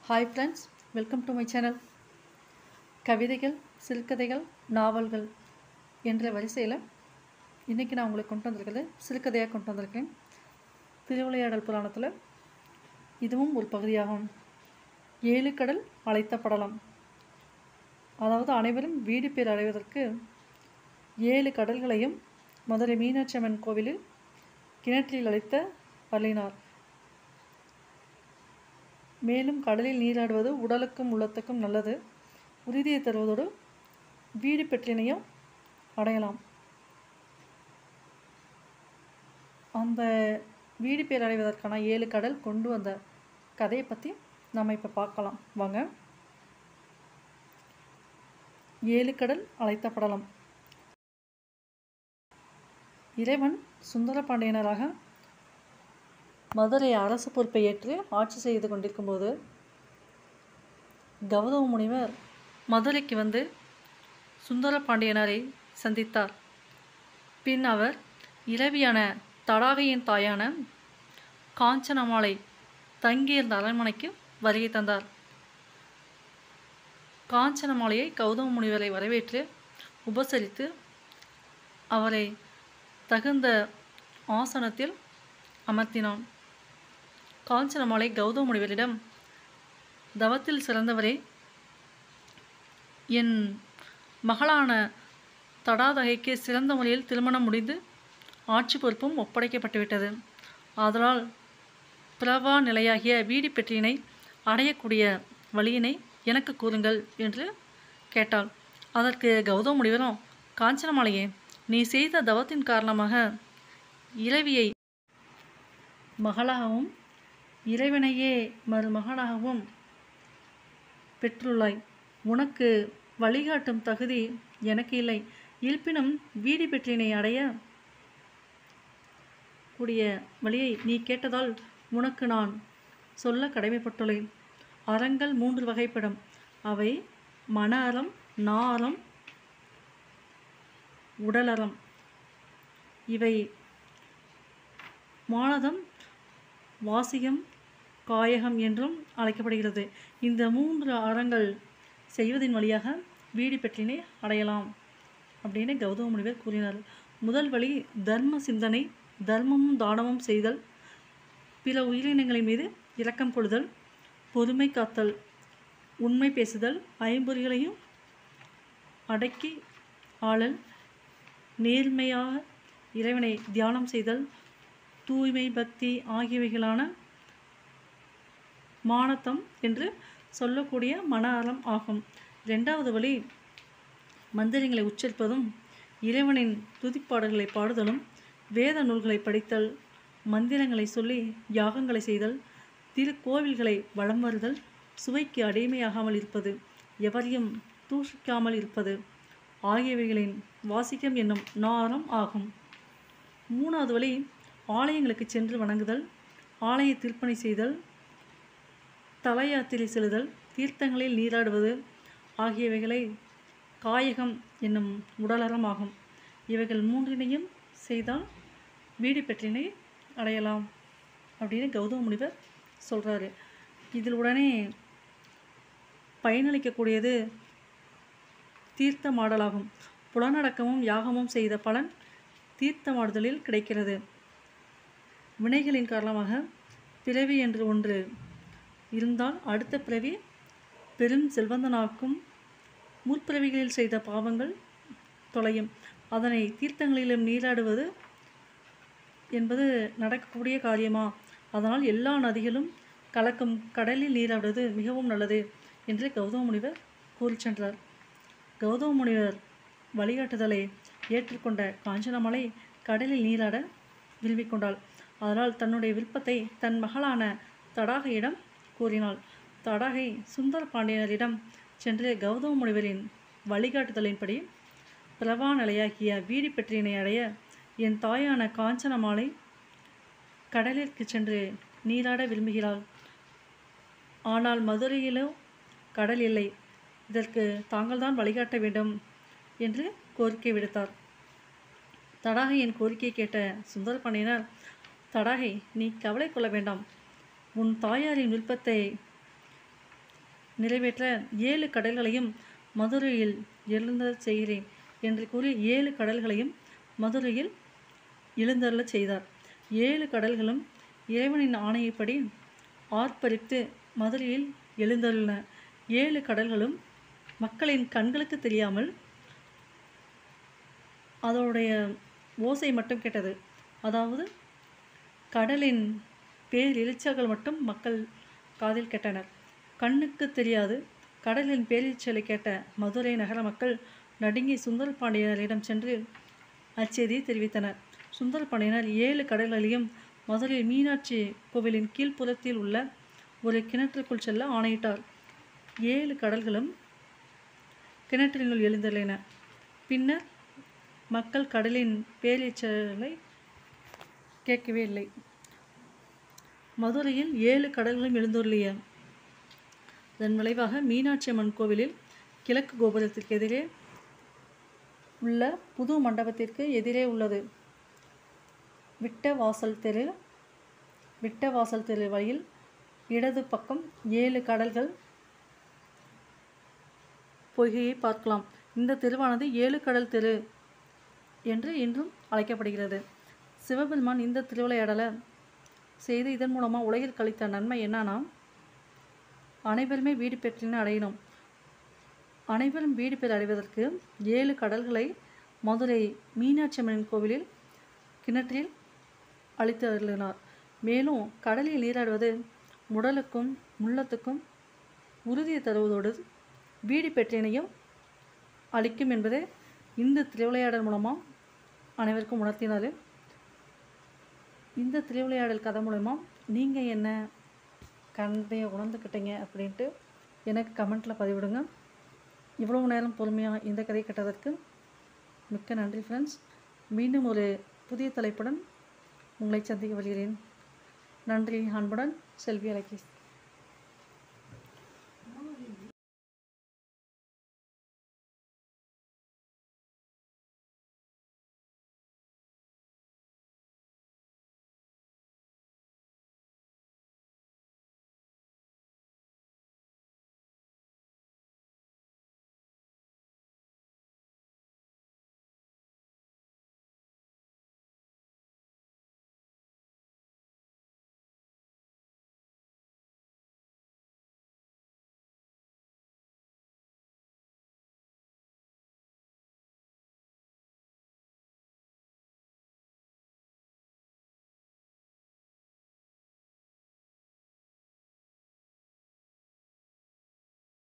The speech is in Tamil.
Hi friends, welcome to my channel. கவிதைகள், சிறுகதைகள், நாவல்கள் என்ற வரிசையில் இன்றைக்கி நான் உங்களுக்கு கொண்டு வந்திருக்கிறது சிறுகதையாக கொண்டு வந்திருக்கேன். திருவிளையாடல் புராணத்தில் இதுவும் ஒரு பகுதியாகும். 7 கடல் அழைத்த படலம். அதாவது அனைவரும் வீடு பேர் அடைவதற்கு 7 கடல்களையும் மதுரை மீனாட்சி அம்மன் கோவிலில் கிணற்றில் அழைத்த அருளினார். மேலும் கடலில் நீராடுவது உடலுக்கும் உள்ளத்துக்கும் நல்லது, உறுதியை தருவதோடு வீடு பெற்றினையும் அடையலாம். அந்த வீடு பேர் அடைவதற்கான 7 கடல் கொண்டு வந்த கதையை பற்றி நம்ம இப்போ பார்க்கலாம் வாங்க. 7 கடல் அழைத்த படலம். இறைவன் சுந்தரபாண்டியனராக மதுரை அரசு பொறுப்பை ஏற்று ஆட்சி செய்து கொண்டிருக்கும்போது கௌதம முனிவர் மதுரைக்கு வந்து சுந்தரபாண்டியனரை சந்தித்தார். பின் அவர் இரவியான தடாகையின் தாயான காஞ்சனமாலை தங்கியிருந்த அரண்மனைக்கு வருகை தந்தார். காஞ்சனமாலையை கௌதம முனிவரை வரவேற்று உபசரித்து அவரை தகுந்த ஆசனத்தில் அமர்த்தினான். காஞ்சனமாலை கௌதம முனிவரிடம், தவத்தில் சிறந்தவரே, என் மகளான தடாதகைக்கு சிறந்த முறையில் திருமணம் முடிந்து ஆட்சி பொறுப்பும் ஒப்படைக்கப்பட்டுவிட்டது. ஆதலால் பிரவா நிலையாகிய வீடு பெற்றினை அடையக்கூடிய வழியினை எனக்கு கூறுங்கள் என்று கேட்டாள். அதற்கு கௌதம முனிவரும், காஞ்சனமாலையே, நீ செய்த தவத்தின் காரணமாக இரவியை மகளாகவும் இறைவனையே மருமகனாகவும் பெற்றுள்ளாய். உனக்கு வழிகாட்டும் தகுதி எனக்கு இல்லை. இருப்பினும் வீடு பெற்றினை அடைய கூடிய வழியை நீ கேட்டதால் உனக்கு நான் சொல்ல கடமைப்பட்டுள்ளேன். அறங்கள் 3 வகைப்படும். அவை மன அறம், நா அறம், உடலறம். இவை மானதம், வாசிகம், காயகம் என்றும் அழைக்கப்படுகிறது. இந்த 3 அறங்கள் செய்வதின் வழியாக வீடு பெற்றினை அடையலாம் அப்படின்னு கௌதம முனிவர் கூறினார். முதல் வழி தர்ம சிந்தனை, தர்மமும் தானமும் செய்தல், பிற உயிரினங்களின் மீது இரக்கம் கொள்ளுதல், பொறுமை காத்தல், உண்மை பேசுதல், ஐம்பொறிகளையும் அடக்கி ஆளல், நேர்மையாக இறைவனை தியானம் செய்தல், தூய்மை, பக்தி ஆகியவைகளான மானத்தம் என்று சொல்லக்கூடிய மன அறம் ஆகும். 2வது வழி மந்திரங்களை உச்சரிப்பதும், இறைவனின் துதிப்பாடல்களை பாடுதலும், வேத நூல்களை படித்தல், மந்திரங்களை சொல்லி யாகங்களை செய்தல், திருக்கோவில்களை வலம் வருதல், சுவைக்கு அடிமையாகாமல் இருப்பது, எவரையும் தூஷிக்காமல் இருப்பது ஆகியவைகளின் வாசிக்கம் என்னும் நாரம் ஆகும். 3வது வழி ஆலயங்களுக்கு சென்று வணங்குதல், ஆலய திருப்பணி செய்தல், தல யாத்திரை செல்லுதல், தீர்த்தங்களில் நீராடுவது ஆகியவைகளை காயகம் என்னும் உடலறம் ஆகும். இவைகள் 3னையும் செய்தால் வீடு பெற்றினை அடையலாம் அப்படின்னு கௌதம முனிவர் சொல்கிறாரு. இதில் உடனே பயனளிக்கக்கூடியது தீர்த்தமாடலாகும். புலனடக்கமும் யாகமும் செய்த பலன் தீர்த்தமாடுதலில் கிடைக்கிறது. வினைகளின் காரணமாக பிறவி என்று ஒன்று இருந்தால் அடுத்த பிறவி பெரும் செல்வந்தனாக்கும். முற்பிறவிகளில் செய்த பாவங்கள் தொலையும். அதனை தீர்த்தங்களிலும் நீராடுவது என்பது நடக்கக்கூடிய காரியமா? அதனால் எல்லா நதிகளும் கலக்கும் கடலில் நீராடுவது மிகவும் நல்லது என்று கௌதம முனிவர் கூறி சென்றார். கௌதம முனிவர் வழிகாட்டுதலை ஏற்றுக்கொண்ட காஞ்சனமாலை கடலில் நீராட விரும்பிக்கொண்டாள். அதனால் தன்னுடைய விருப்பத்தை தன் மகளான தடாகையிடம் கூறினாள். தடாகை சுந்தர பாண்டியனரிடம் சென்று கௌதம முனிவரின் வழிகாட்டுதலின்படி பிரவா நிலையாகிய வீடு பெற்றினை அடைய என் தாயான காஞ்சனமாலை கடலிற்கு சென்று நீராட விரும்புகிறாள். ஆனால் மதுரையிலோ கடல் இல்லை. இதற்கு தாங்கள்தான் வழிகாட்ட வேண்டும் என்று கோரிக்கை விடுத்தார். தடாகையின் கோரிக்கையை கேட்ட சுந்தரபாண்டியனர், தடாகை, நீ கவலை கொள்ள வேண்டாம். உன் தாயாரின் விருப்பத்தை நிறைவேற்ற 7 கடல்களையும் மதுரையில் எழுந்தருளச் செய்கிறேன் என்று கூறி 7 கடல்களையும் மதுரையில் எழுந்தருளச் செய்தார். 7 கடல்களும் இறைவனின் ஆணையப்படி ஆர்ப்பரித்து மதுரையில் எழுந்தருளின. 7 கடல்களும் மக்களின் கண்களுக்கு தெரியாமல் அதோடைய ஓசை மட்டும் கேட்டது. அதாவது கடலின் பேரிரைச்சல்கள் மட்டும் மக்கள் காதில் கேட்டனர். கண்ணுக்கு தெரியாது. கடலின் பேரிரைச்சலை கேட்ட மதுரை நகர மக்கள் நடுங்கி சுந்தர பாண்டியனரிடம் சென்று அச்செய்தியை தெரிவித்தனர். சுந்தர பாண்டியனர் 7 கடல்களையும் மதுரை மீனாட்சி கோவிலின் கீழ்ப்புறத்தில் உள்ள ஒரு கிணற்றுக்குள் செல்ல ஆணையிட்டார். 7 கடல்களும் கிணற்றினுள் எழுந்தருளின. பின்னர் மக்கள் கடலின் பேரிரைச்சலை கேட்கவே இல்லை. மதுரையில் 7 கடல்களும் எழுந்தருளிய இதன் விளைவாக மீனாட்சி அம்மன் கோவிலில் கிழக்கு கோபுரத்திற்கு எதிரே உள்ள புது மண்டபத்திற்கு எதிரே உள்ளது விட்டவாசல் தெரு வழியில் இடது பக்கம் 7 கடல்கள் பொய்கையை பார்க்கலாம். இந்த தெருவானது 7 கடல் தெரு என்று இன்றும் அழைக்கப்படுகிறது. சிவபெருமான் இந்த திருவிளையாடலை செய்து இதன் மூலமாக உலகில் கழித்த நன்மை என்னன்னா, அனைவருமே வீடு பெற்றினை அடையணும். அனைவரும் வீடு பெற அடைவதற்கு 7 கடல்களை மதுரை மீனாட்சி அம்மன் கோவிலில் கிணற்றில் அழித்து அருளினார். மேலும் கடலில் நீராடுவது உடலுக்கும் உள்ளத்துக்கும் உறுதியை தருவதோடு வீடு பெற்றினையும் அளிக்கும் என்பதை இந்த திருவிளையாடல் மூலமாக அனைவருக்கும் உணர்த்தினார். இந்த திருவிளையாடல் கதை மூலமா நீங்கள் என்ன கதையை உணர்ந்துக்கிட்டீங்க அப்படின்ட்டு எனக்கு கமெண்ட்டில் பதிவிடுங்க. இவ்வளவு நேரம் பொறுமையாக இந்த கதை கேட்டதற்கு மிக்க நன்றி ஃப்ரெண்ட்ஸ். மீண்டும் ஒரு புதிய தலைப்புடன் உங்களை சந்திக்க வருகிறேன். நன்றி. அன்புடன் செல்வி அலகேஷ்.